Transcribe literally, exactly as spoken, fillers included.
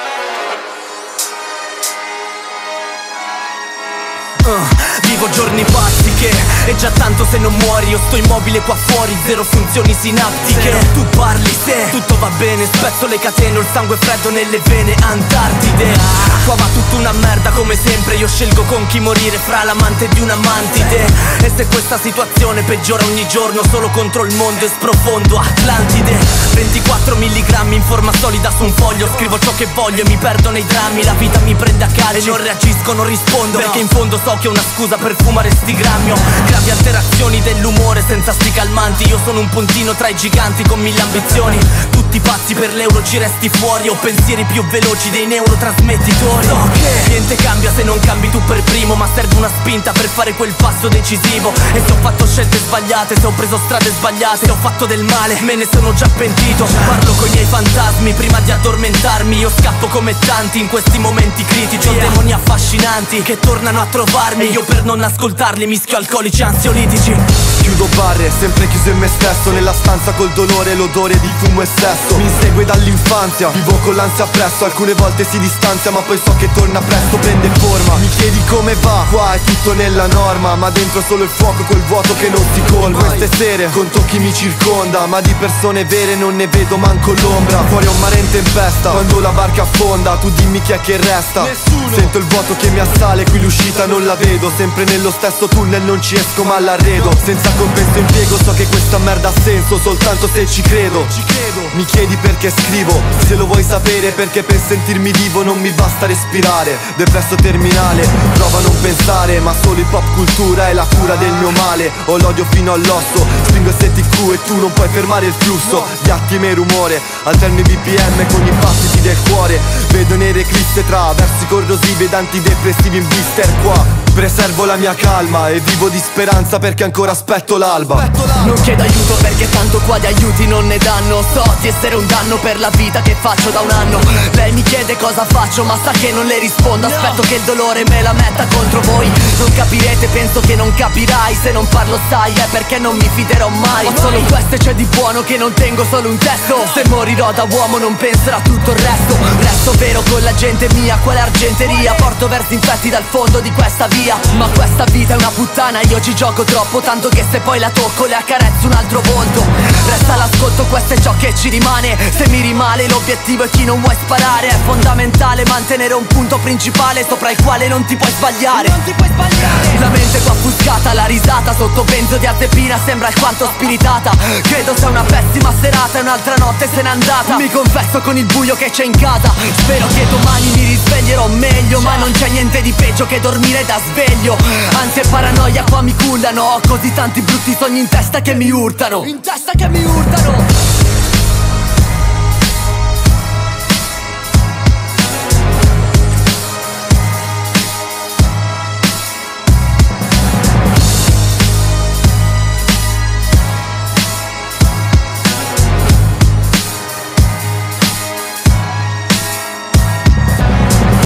Uh, vivo giorni pazzi che è già tanto se non muori. Io sto immobile qua fuori, zero funzioni sinaptiche. Se tu parli, se tutto va bene, spezzo le catene, ho il sangue freddo nelle vene, Antartide. Qua va tutta una merda come sempre, io scelgo con chi morire fra l'amante di una mantide. E se questa situazione peggiora ogni giorno, solo contro il mondo e sprofondo Atlantide. Ventiquattro milligrammi in forma solida su un foglio, scrivo ciò che voglio e mi perdo nei drammi. La vita mi prende a calci e non reagisco, non rispondo, perché in fondo so che ho una scusa per fumare sti grammi. Ho gravi alterazioni dell'umore senza sti calmanti. Io sono un puntino tra i giganti con mille ambizioni. Tutti pazzi per l'euro, ci resti fuori. Ho pensieri più veloci dei neurotrasmettitori. So che niente cambia se non cambi tu per primo, ma serve una spinta per fare quel passo decisivo. E se ho fatto scelte sbagliate, se ho preso strade sbagliate, se ho fatto del male, me ne sono già pentito. Parlo con i miei fantasmi prima di addormentarmi. Io scappo come tanti in questi momenti critici. Ho demoni affascinanti che tornano a trovarmi, e io per non ascoltarli mischio alcolici e ansiolitici. Chiudo barre, sempre chiuso in me stesso, nella stanza col dolore e l'odore di fumo e sesso. Mi insegue dall'infanzia, vivo con l'ansia appresso. Alcune volte si distanzia ma poi so che torna presto, prende forma. Mi chiedi come va, qua è tutto nella norma, ma dentro solo il fuoco col vuoto che non si colma. Queste sere conto chi mi circonda, ma di persone vere non ne vedo manco l'ombra. Fuori ho un mare in tempesta, quando la barca affonda tu dimmi chi è che resta. Nessuno. Sento il vuoto che mi assale, qui l'uscita non la vedo. Sempre nello stesso tunnel non ci esco ma l'arredo. Senza compenso impiego, so che questa merda ha senso soltanto se ci credo. Mi chiedi perché scrivo, se lo vuoi sapere, perché per sentirmi vivo non mi basta respirare. Depresso terminale, prova a non pensare, ma solo hip hop cultura è la cura del mio male. Ho l'odio fino all'osso, spingo S T Q e tu non puoi fermare il flusso di attimi e rumore. Alterno i B P M con i battiti del cuore. Vedo nere eclisse tra versi corrosivi ed antidepressivi in blister qua. Preservo la mia calma e vivo di speranza perché ancora aspetto l'alba. Non chiedo aiuto perché tanto qua di aiuti non ne danno. So di essere un danno per la vita che faccio da un anno. Lei mi chiede cosa faccio ma sa che non le rispondo. Aspetto che il dolore me la metta contro voi. Non capirete, penso che non capirai. Se non parlo sai è perché non mi fiderò mai. Ho solo questo e c'è di buono che non tengo solo un testo. Se morirò da uomo non penserò a tutto il resto. Resto vero con la gente mia, quale argenteria. Porto versi infetti dal fondo di questa via. Ma questa vita è una puttana, io ci gioco troppo, tanto che se poi la tocco le accarezzo un altro volto. Resta l'ascolto, questo è ciò che ci rimane. Se mi rimane l'obiettivo è chi non vuoi sparare. È fondamentale mantenere un punto principale sopra il quale non ti puoi sbagliare. Non ti puoi sbagliare. La mente qua offuscata, la risata sotto benzodiazepina sembra alquanto spiritata. Credo sia una pessima serata e un'altra notte se n'è andata. Mi confesso con il buio che c'è in casa. Spero che domani mi risveglierò meglio, ma non c'è niente di peggio che dormire da sveglio. Ansia e paranoia qua mi cullano. Ho così tanti brutti sogni in testa che mi urtano. In testa che mi urtano.